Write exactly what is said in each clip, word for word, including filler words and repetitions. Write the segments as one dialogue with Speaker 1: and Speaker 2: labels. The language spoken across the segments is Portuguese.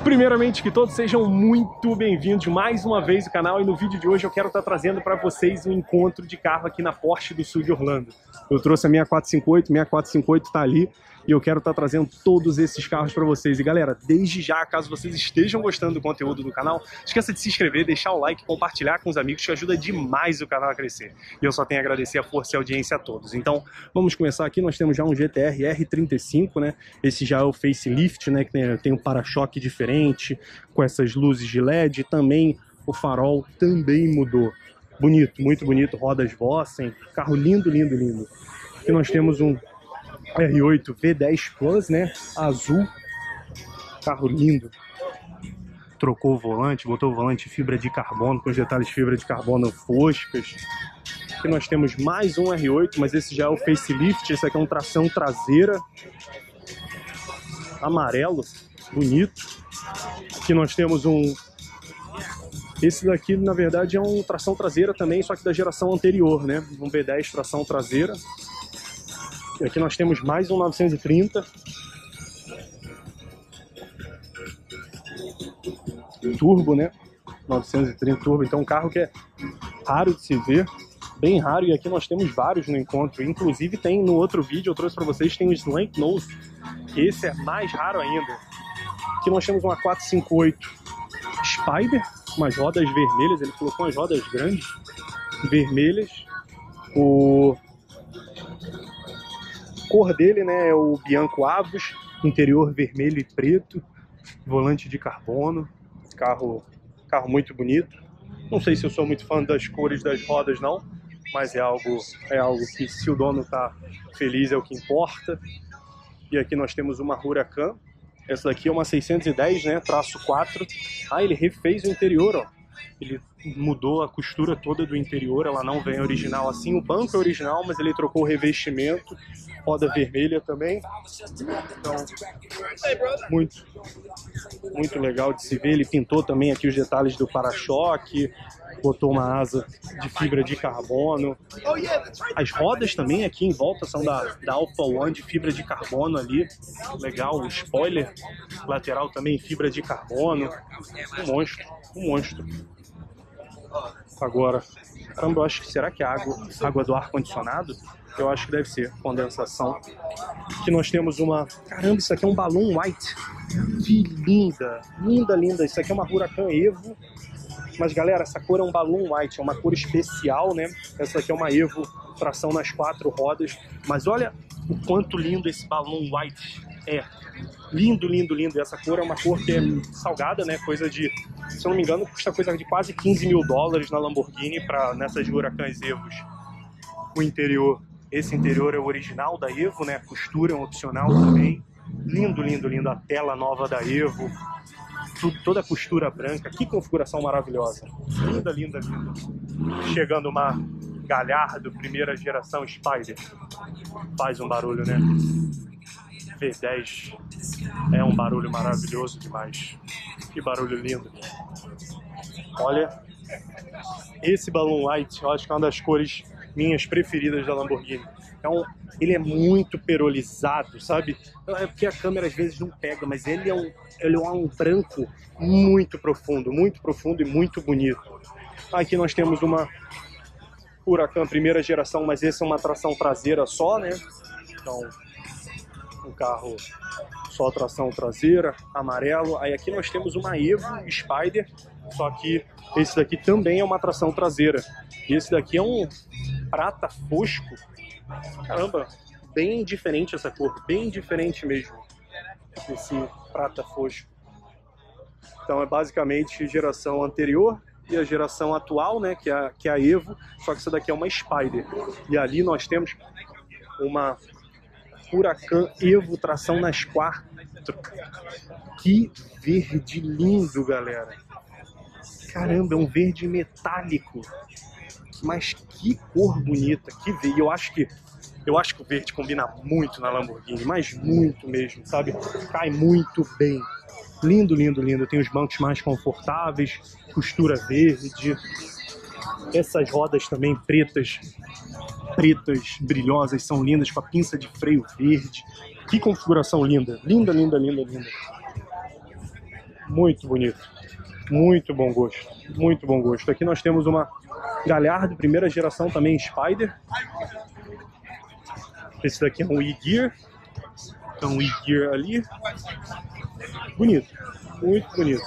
Speaker 1: Primeiramente, que todos sejam muito bem-vindos mais uma vez ao canal, e no vídeo de hoje eu quero estar trazendo para vocês um encontro de carro aqui na Porsche do sul de Orlando. Eu trouxe a minha quatrocentos e cinquenta e oito, minha quatrocentos e cinquenta e oito está ali e eu quero estar trazendo todos esses carros para vocês. E galera, desde já, caso vocês estejam gostando do conteúdo do canal, não esqueça de se inscrever, deixar o like, compartilhar com os amigos, que ajuda demais o canal a crescer. E eu só tenho a agradecer a força e a audiência a todos. Então, vamos começar aqui. Nós temos já um G T R R trinta e cinco, né? Esse já é o facelift, né? Que tem, tem um para-choque diferente, com essas luzes de L E D. Também o farol também mudou. Bonito, muito bonito. Rodas Vossen. Carro lindo, lindo, lindo. Aqui nós temos um R oito V dez Plus, né? Azul. Carro lindo. Trocou o volante, botou o volante fibra de carbono, com os detalhes de fibra de carbono foscas. Aqui nós temos mais um R oito, mas esse já é o facelift. Esse aqui é um tração traseira. Amarelo. Bonito. Aqui nós temos um... Esse daqui, na verdade, é um tração traseira também, só que da geração anterior, né? Um V dez tração traseira. E aqui nós temos mais um novecentos e trinta. Turbo, né? novecentos e trinta Turbo. Então um carro que é raro de se ver. Bem raro. E aqui nós temos vários no encontro. Inclusive tem no outro vídeo, eu trouxe para vocês, tem o Slant Nose. Esse é mais raro ainda. Aqui nós temos uma quatrocentos e cinquenta e oito Spider. Umas rodas vermelhas. Ele colocou umas rodas grandes. Vermelhas. O... cor dele, né, é o Bianco Avos, interior vermelho e preto, volante de carbono, carro, carro muito bonito. Não sei se eu sou muito fã das cores das rodas não, mas é algo, é algo que, se o dono tá feliz, é o que importa. E aqui nós temos uma Huracan. Essa daqui é uma seiscentos e dez, né, traço quatro. Ah, ele refez o interior, ó. Ele mudou a costura toda do interior, ela não vem original assim. O banco é original, mas ele trocou o revestimento. Roda vermelha também. Então, muito, muito legal de se ver. Ele pintou também aqui os detalhes do para-choque. Botou uma asa de fibra de carbono. As rodas também aqui em volta são da, da Alpha One de fibra de carbono ali. Legal, o spoiler lateral também fibra de carbono. Um monstro, um monstro. Agora, caramba, eu acho que será que é água, água do ar-condicionado? Eu acho que deve ser condensação. Aqui nós temos uma... Caramba, isso aqui é um Balloon White. Que linda, linda, linda. Isso aqui é uma Huracan Evo. Mas galera, essa cor é um Balloon White, é uma cor especial, né? Essa aqui é uma Evo, tração nas quatro rodas. Mas olha o quanto lindo esse Balloon White é. Lindo, lindo, lindo. E essa cor é uma cor que é salgada, né? Coisa de, se eu não me engano, custa coisa de quase quinze mil dólares na Lamborghini para nessas Huracans Evos. O interior, esse interior é o original da Evo, né? A costura é um opcional também. Lindo, lindo, lindo. A tela nova da Evo. Tudo, toda a costura branca. Que configuração maravilhosa. Linda, linda, linda. Chegando uma Gallardo, primeira geração Spider. Faz um barulho, né? V dez é um barulho maravilhoso demais. Que barulho lindo. Olha, esse Balloon White, eu acho que é uma das cores minhas preferidas da Lamborghini. É um, ele é muito perolizado, sabe? É porque a câmera às vezes não pega, mas ele é um, ele é um branco muito profundo, muito profundo e muito bonito. Aqui nós temos uma Huracan primeira geração, mas essa é uma tração traseira só, né? Então, um carro só tração traseira, amarelo. Aí aqui nós temos uma Evo Spider, só que esse daqui também é uma tração traseira. E esse daqui é um prata fosco. Caramba, bem diferente essa cor, bem diferente mesmo. Esse prata fosco. Então é basicamente geração anterior e a geração atual, né, que é a, que é a Evo, só que essa daqui é uma Spider. E ali nós temos uma Huracan Evo, tração nas quatro. Que verde lindo, galera. Caramba, é um verde metálico. Mas que cor bonita. Que verde. Eu acho que eu acho que o verde combina muito na Lamborghini, mas muito mesmo, sabe? Cai muito bem. Lindo, lindo, lindo. Tem os bancos mais confortáveis, costura verde. Essas rodas também pretas, pretas, brilhosas, são lindas, com a pinça de freio verde. Que configuração linda, linda, linda, linda, linda. Muito bonito. Muito bom gosto. Muito bom gosto. Aqui nós temos uma Gallardo, primeira geração também, Spider. Esse daqui é um E-Gear. Então, um E-Gear ali. Bonito. Muito bonito.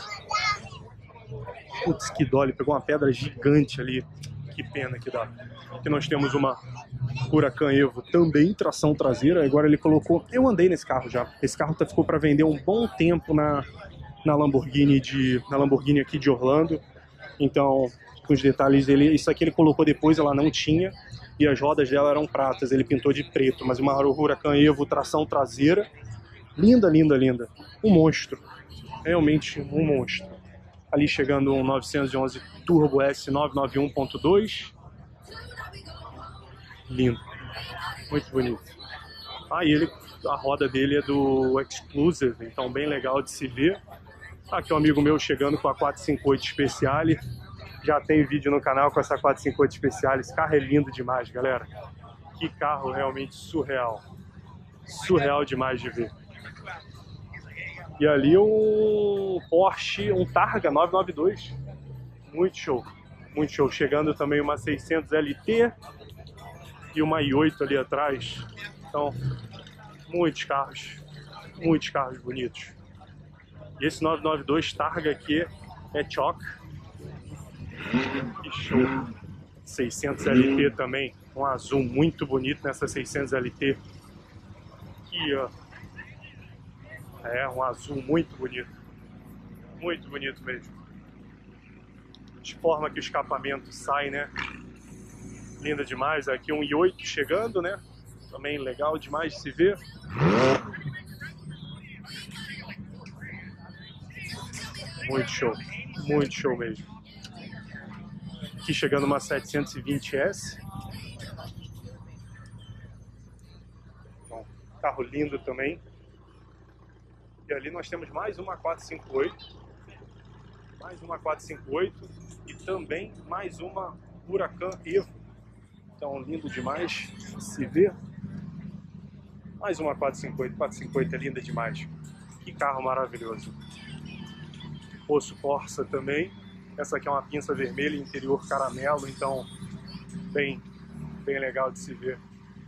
Speaker 1: Putz, que dó, ele pegou uma pedra gigante ali. Que pena que dá. Aqui nós temos uma Huracan Evo, também tração traseira. Agora ele colocou... Eu andei nesse carro já. Esse carro ficou para vender um bom tempo na, na, Lamborghini de, na Lamborghini aqui de Orlando. Então, com os detalhes dele... Isso aqui ele colocou depois, ela não tinha. E as rodas dela eram pratas, ele pintou de preto. Mas uma Huracan Evo, tração traseira. Linda, linda, linda. Um monstro. Realmente um monstro. Ali chegando um novecentos e onze Turbo S novecentos e noventa e um ponto dois. Lindo. Muito bonito. Ah, e ele, a roda dele é do Exclusive, então bem legal de se ver. Aqui um amigo meu chegando com a quatrocentos e cinquenta e oito Speciale. Já tem vídeo no canal com essa quatrocentos e cinquenta e oito Speciale. Esse carro é lindo demais, galera. Que carro realmente surreal. Surreal demais de ver. E ali um Porsche, um Targa novecentos e noventa e dois. Muito show. Muito show. Chegando também uma seiscentos L T e uma i oito ali atrás. Então, muitos carros. Muitos carros bonitos. E esse novecentos e noventa e dois Targa aqui é choque. Que show. seiscentos L T também. Um azul muito bonito nessa seiscentos L T. Aqui, ó. É, um azul muito bonito. Muito bonito mesmo. De forma que o escapamento sai, né? Linda demais. Aqui um i oito chegando, né? Também legal demais de se ver. Muito show. Muito show mesmo. Aqui chegando uma setecentos e vinte S. Bom, carro lindo também. E ali nós temos mais uma quatrocentos e cinquenta e oito, mais uma quatrocentos e cinquenta e oito e também mais uma Huracan Evo. Então lindo demais se ver. Mais uma quatrocentos e cinquenta e oito, quatrocentos e cinquenta e oito é linda demais. Que carro maravilhoso. Poço Corsa também. Essa aqui é uma pinça vermelha, interior caramelo, então bem, bem legal de se ver.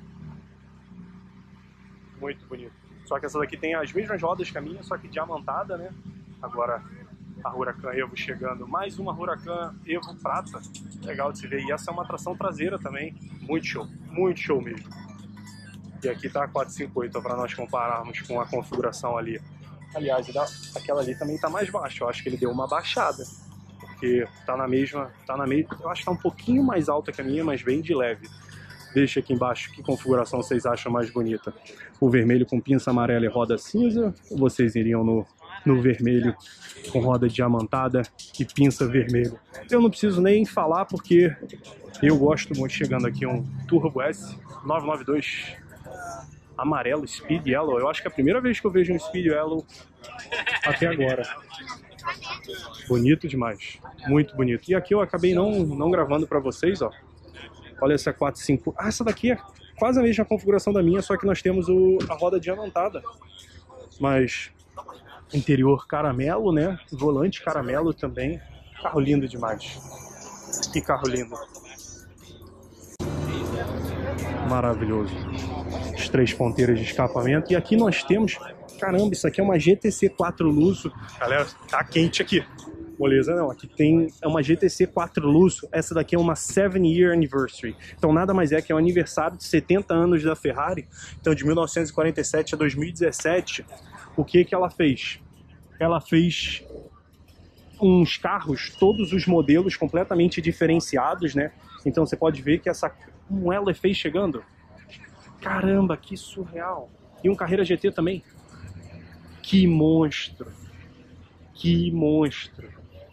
Speaker 1: Muito bonito. Só que essa daqui tem as mesmas rodas que a minha, só que diamantada, né? Agora a Huracan Evo chegando. Mais uma Huracan Evo prata. Legal de se ver. E essa é uma tração traseira também. Muito show. Muito show mesmo. E aqui tá a quatrocentos e cinquenta e oito para nós compararmos com a configuração ali. Aliás, aquela ali também tá mais baixa. Eu acho que ele deu uma baixada. Porque tá na mesma... Tá na mesma. Eu acho que tá um pouquinho mais alta que a minha, mas bem de leve. Deixa aqui embaixo que configuração vocês acham mais bonita. O vermelho com pinça amarela e roda cinza. Ou vocês iriam no, no vermelho com roda diamantada e pinça vermelha? Eu não preciso nem falar porque eu gosto muito. Chegando aqui um Turbo S novecentos e noventa e dois amarelo, Speed Yellow. Eu acho que é a primeira vez que eu vejo um Speed Yellow até agora. Bonito demais. Muito bonito. E aqui eu acabei não, não gravando para vocês, ó. Olha essa quatrocentos e cinquenta. Ah, essa daqui é quase a mesma configuração da minha, só que nós temos o, a roda diamantada. Mas interior caramelo, né? Volante caramelo também. Carro lindo demais. Que carro lindo. Maravilhoso. As três ponteiras de escapamento. E aqui nós temos... Caramba, isso aqui é uma G T C quatro Lusso. Galera, tá quente aqui. Moleza não, aqui tem uma G T C quatro Lusso, essa daqui é uma seven year Anniversary, então nada mais é que é o aniversário de setenta anos da Ferrari, então de mil novecentos e quarenta e sete a dois mil e dezessete, o que que ela fez? Ela fez uns carros, todos os modelos completamente diferenciados, né? Então você pode ver que essa, como ela fez chegando, caramba, que surreal, e um Carrera G T também, que monstro, que monstro.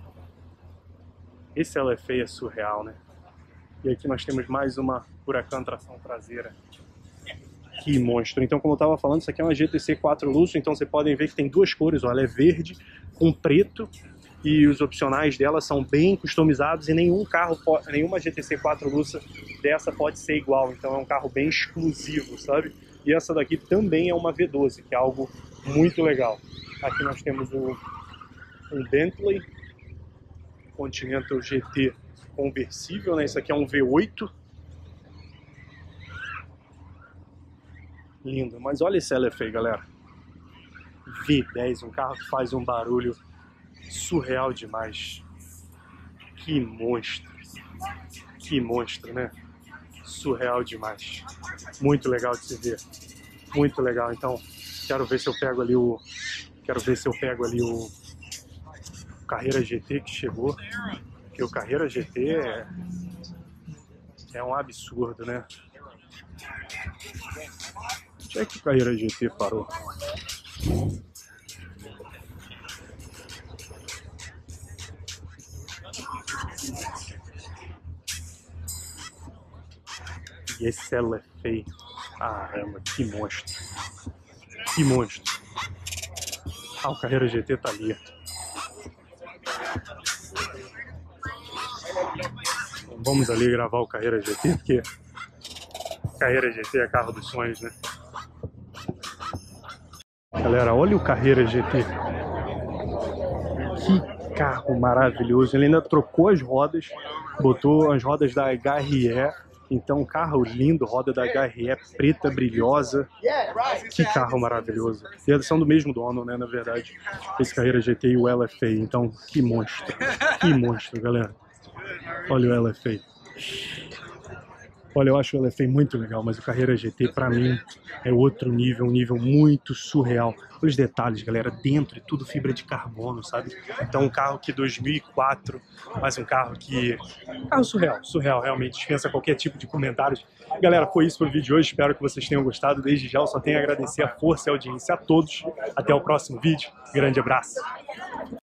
Speaker 1: Esse L F A é surreal, né? E aqui nós temos mais uma Huracan tração traseira. Que monstro. Então, como eu estava falando, isso aqui é uma G T C quatro Lusso. Então, vocês podem ver que tem duas cores. Ó, ela é verde com preto. E os opcionais dela são bem customizados. E nenhum carro, nenhuma G T C quatro Lusso dessa pode ser igual. Então, é um carro bem exclusivo, sabe? E essa daqui também é uma V doze, que é algo muito legal. Aqui nós temos o um Bentley Continental G T conversível, né? Isso aqui é um V oito. Lindo, mas olha esse L F aí, galera. V dez, um carro que faz um barulho surreal demais. Que monstro. Que monstro, né? Surreal demais. Muito legal de se ver. Muito legal. Então, quero ver se eu pego ali o... Quero ver se eu pego ali o... o Carreira G T que chegou. Porque o Carreira G T é... é um absurdo, né? Onde é que o Carreira G T parou? E esse L F aí, caramba, que monstro. Que monstro. Ah, o Carreira G T tá ali. Então, vamos ali gravar o Carreira G T, porque Carreira G T é carro dos sonhos, né? Galera, olha o Carreira G T. Que carro maravilhoso. Ele ainda trocou as rodas, botou as rodas da H R E. Então, carro lindo, roda da H R E, preta, brilhosa. Que carro maravilhoso. E eles são do mesmo dono, né, na verdade. Esse Carreira G T e o L F A. Então, que monstro. Que monstro, galera. Olha o L F A. Olha, eu acho o L F A muito legal, mas o Carreira G T, pra mim, é outro nível, um nível muito surreal. Olha os detalhes, galera, dentro, é tudo fibra de carbono, sabe? Então, um carro que dois mil e quatro, mas um carro que... Carro surreal, surreal, realmente, dispensa qualquer tipo de comentários. Galera, foi isso pro vídeo de hoje, espero que vocês tenham gostado. Desde já, eu só tenho a agradecer a força e a audiência a todos. Até o próximo vídeo, grande abraço.